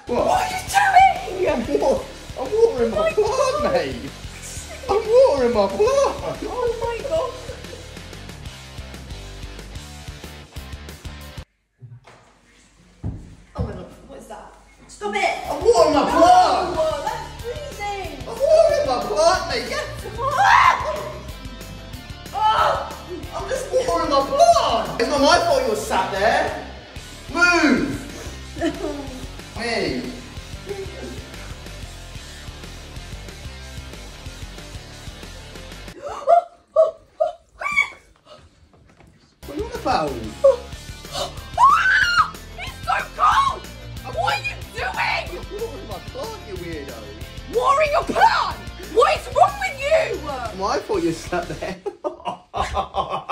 What? What are you doing? I'm watering my plant, mate. I'm watering my plant. Oh my god. Oh my god, what is that? Stop it! I'm watering my plant. No, that's freezing! I'm watering my plant, mate. Yeah. Oh! I'm just watering my plant. It's not my fault you're sat there. Move. Hey. What are you on about? It's so cold! What are you doing? I'm watering my plant, you weirdo. Watering your plant? What is wrong with you? I thought you sat there.